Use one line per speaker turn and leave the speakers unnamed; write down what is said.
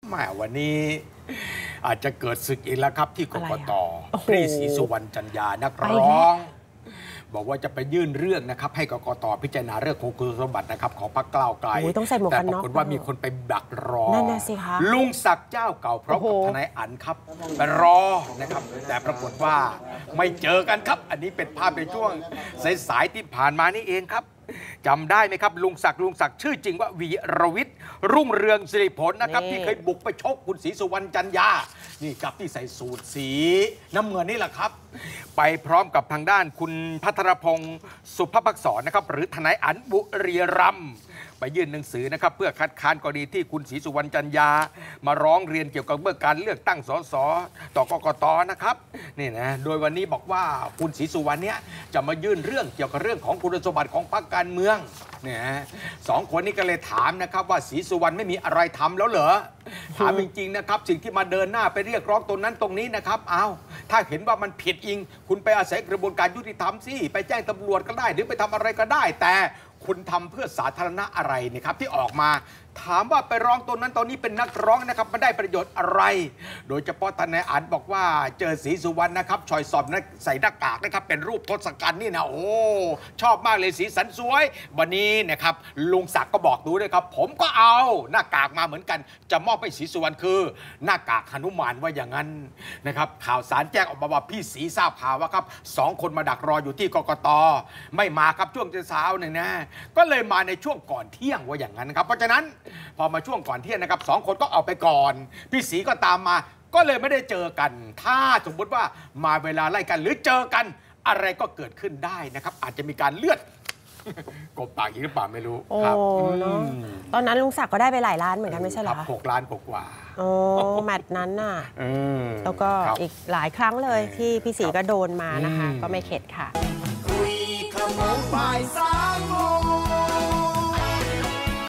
แม่วันนี้อาจจะเกิดศึกอีกแล้วครับที่กกต.พี่ศรีสุวรรณจันยานักร้องบอกว่าจะไปยื่นเรื่องนะครับให้กกต.พิจารณาเรื่องของคุณสมบัตินะครับของพรรคก้าวไกลแต่ปรากฏว่ามีคนไปดักรอลุงศักดิ์เจ้าเก่าพร้อมกับทนายอั๋นครับไปรอนะครับแต่ปรากฏว่าไม่เจอกันครับอันนี้เป็นภาพในช่วงสายๆที่ผ่านมานี่เองครับจำได้ไหมครับลุงศักดิ์ชื่อจริงว่าวีรวิทย์รุ่งเรืองสิริผลนะครับที่เคยบุกไปชกคุณศรีสุวรรณจันยานี่กับที่ใส่สูทสีน้ำเงินนี่แหละครับไปพร้อมกับทางด้านคุณภัทรพงศ์สุภภักษรนะครับหรือทนายอั๋นบุรีรัมย์ไปยื่นหนังสือนะครับเพื่อคัดค้านกรณีที่คุณศรีสุวรรณจันยามาร้องเรียนเกี่ยวกับเรื่องการเลือกตั้งสสต่อกกต.นะครับนี่นะโดยวันนี้บอกว่าคุณศรีสุวรรณเนี่ยจะมายื่นเรื่องเกี่ยวกับเรื่องของคุณสมบัติของพรรคการเมืองเนี่ยสองคนนี้ก็เลยถามนะครับว่าศรีสุวรรณไม่มีอะไรทำแล้วเหรอถามจริงๆนะครับสิ่งที่มาเดินหน้าไปเรียกร้องตรงนั้นตรงนี้นะครับถ้าเห็นว่ามันผิดจริงคุณไปอาศัยกระบวนการยุติธรรมสิไปแจ้งตำรวจก็ได้หรือไปทำอะไรก็ได้แต่คุณทำเพื่อสาธารณะอะไรเนี่ยครับที่ออกมาถามว่าไปร้องตรงนั้นตอนนี้เป็นนักร้องนะครับมันได้ประโยชน์อะไรโดยเฉพาะทนายอั๋นบอกว่าเจอศรีสุวรรณนะครับชอยสอบใส่หน้ากากนะครับเป็นรูปทศกัณฐ์นี่นะโอ้ชอบมากเลยสีสันสวยวันนี้นะครับลุงศักดิ์ก็บอกดูด้วยครับผมก็เอาหน้ากากมาเหมือนกันจะมอบให้ศรีสุวรรณคือหน้ากากหนุมานว่าอย่างนั้นนะครับข่าวสารแจ้งออกมาว่าพี่ศรีทราบข่าวว่าครับ2 คนมาดักรออยู่ที่กกต.ไม่มาครับช่วงเช้าเนี่ยนะก็เลยมาในช่วงก่อนเที่ยงว่าอย่างนั้นครับเพราะฉะนั้นพอมาช่วงก่อนเที่ยงนะครับ2 คนก็ออกไปก่อนพี่ศรีก็ตามมาก็เลยไม่ได้เจอกันถ้าสมมติว่ามาเวลาไล่กันหรือเจอกันอะไรก็เกิดขึ้นได้นะครับอาจจะมีการเลือดกบปากอีกหรือเปล่าไม่รู้ครับ
ตอนนั้นลุงศักดิ์ก็ได้ไปหลายล้านเหมือนกันไม่ใช่เหรอคะ
6 ล้านกว่า
โอ้แมตช์นั้นน่ะแล้วก็อีกหลายครั้งเลยที่พี่ศรีก็โดนมานะคะก็ไม่เข็ดค่ะคุยขโมงบ่าย